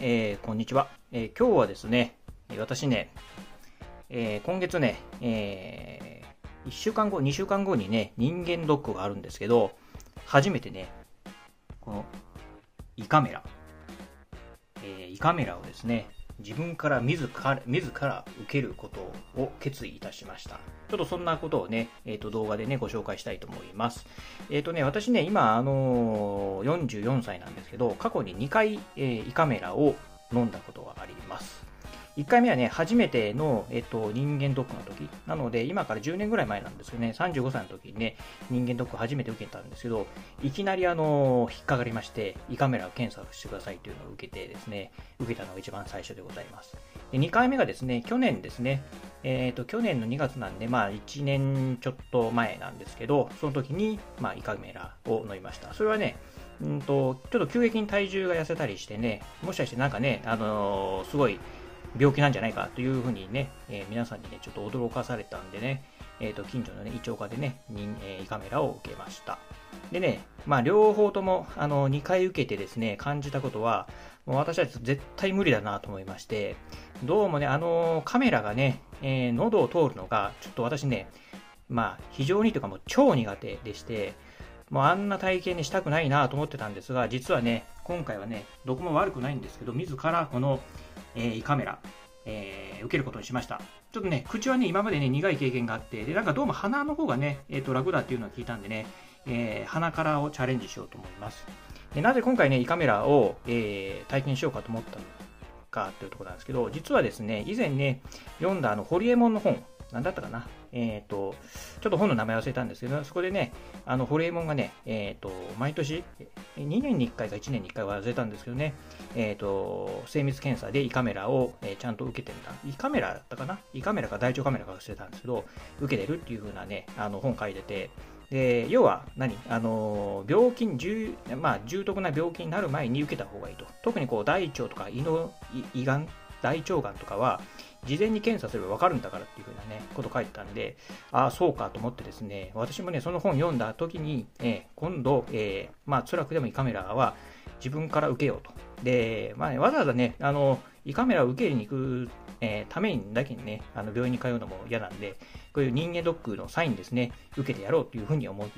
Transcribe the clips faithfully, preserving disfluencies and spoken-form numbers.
えー、こんにちは、えー。今日はですね、私ね、えー、今月ね、えー、いっしゅうかんご、にしゅうかんごにね、人間ドックがあるんですけど、初めてね、この胃カメラ、えー、胃カメラをですね、自分から自ら自ら受けることを決意いたしました。ちょっとそんなことをね、えー、と動画でねご紹介したいと思います。えっ、ー、とね、私ね、今、あのー、よんじゅうよんさいなんですけど、過去ににかい、えー、胃カメラを飲んだことがあります。いっかいめはね、初めての、えっと、人間ドックの時。なので、今からじゅうねんぐらい前なんですけどね、さんじゅうごさいの時にね、人間ドック初めて受けたんですけど、いきなりあの、引っかかりまして、胃カメラを検査してくださいというのを受けてですね、受けたのが一番最初でございます。でにかいめがですね、去年ですね、えっと、去年のにがつなんで、まあ、いちねんちょっと前なんですけど、その時に、まあ、胃カメラを飲みました。それはね、うんと、ちょっと急激に体重が痩せたりしてね、もしかしてなんかね、あのー、すごい、病気なんじゃないかというふうにね、えー、皆さんにね、ちょっと驚かされたんでね、えっと、近所のね、胃腸科でね、えー、胃カメラを受けました。でね、まあ、両方とも、あの、にかい受けてですね、感じたことは、もう私は絶対無理だなと思いまして、どうもね、あの、カメラがね、えー、喉を通るのが、ちょっと私ね、まあ、非常にというかもう超苦手でして、もうあんな体験にしたくないなと思ってたんですが、実はね、今回はね、どこも悪くないんですけど、自らこの、えー、胃カメラ、えー、受けることにしました。ちょっとね、口はね、今までね、苦い経験があって、で、なんかどうも鼻の方がね、えっと、楽だっていうのを聞いたんでね、えー、鼻からをチャレンジしようと思います。で、なぜ今回ね、胃カメラを、えー、体験しようかと思ったのかというところなんですけど、実はですね、以前ね、読んだあの、ホリエモンの本、なんだったかな。えっ、ー、と、ちょっと本の名前忘れたんですけど、そこでね、あの、ホリエモンがね、えっ、ー、と、毎年、にねんにいっかいかいちねんにいっかい忘れたんですけどね、えっ、ー、と、精密検査で胃カメラを、えー、ちゃんと受けてみた。胃カメラだったかな胃カメラか大腸カメラか忘れたんですけど、受けてるっていう風なね、あの、本書いてて、で、要は何、あの、病気、重、まあ、重篤な病気になる前に受けた方がいいと。特にこう、大腸とか胃の、胃がん、大腸がんとかは、事前に検査すれば分かるんだからっていう風なね、こと書いてたんで、ああ、そうかと思ってですね、私もね、その本読んだ時に、えー、今度、えー、まあ、辛くでも胃カメラは自分から受けようと。で、まあね、わざわざね、あの、胃カメラを受けに行く、えー、ためにだけにね、あの病院に通うのも嫌なんで、こういう人間ドックのサインですね、受けてやろうというふうに思って、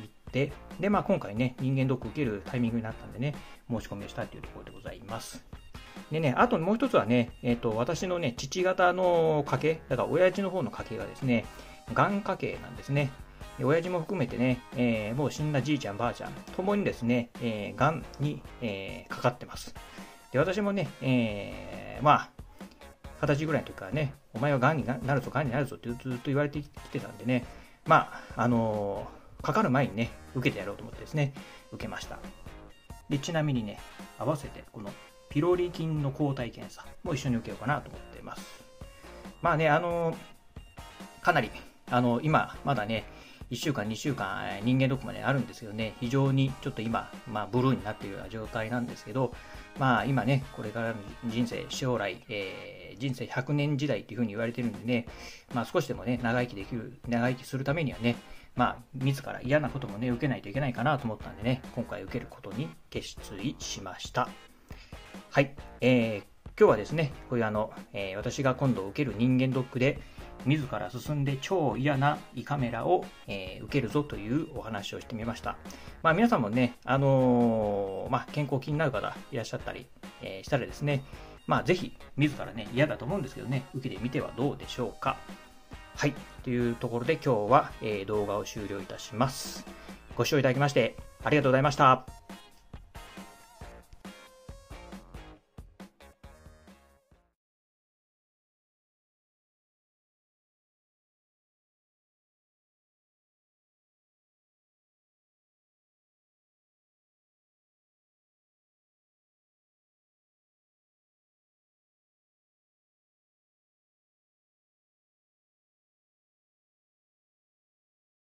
で、まあ今回ね、人間ドック受けるタイミングになったんでね、申し込みをしたというところでございます。でね、あともう一つはね、えっと、私のね、父方の家系、だから親父の方の家系がですね、がん家系なんですね。で親父も含めてね、えー、もう死んだじいちゃんばあちゃん、ともにですね、えー、がんに、えー、かかってます。で、私もね、えー、まあ、はたちぐらいの時からね、お前はがんになるぞ、がんになるぞってずっと言われてきてたんでね、まあ、あのー、かかる前にね、受けてやろうと思ってですね、受けました。で、ちなみにね、合わせて、このピロリ菌の抗体検査も一緒に受けようかなと思っています。まあね、あのー、かなり、あのー、今、まだね、いっしゅうかん、にしゅうかん、人間ドックまであるんですけどね、非常にちょっと今、まあ、ブルーになっているような状態なんですけど、まあ、今ね、これからの人生、将来、えー、人生ひゃくねん時代というふうに言われてるんでね、まあ、少しでもね、長生きできる、長生きするためにはね、まあ、自ら嫌なこともね、受けないといけないかなと思ったんでね、今回受けることに決意しました。はい、えー、今日はですね、こういうあの、えー、私が今度受ける人間ドックで、自ら進んで超嫌な胃カメラを、えー、受けるぞというお話をしてみました。まあ皆さんもね、あのー、まあ健康気になる方いらっしゃったり、えー、したらですね、まあぜひ自らね、嫌だと思うんですけどね、受けてみてはどうでしょうか。はい、というところで今日は、えー、動画を終了いたします。ご視聴いただきましてありがとうございました。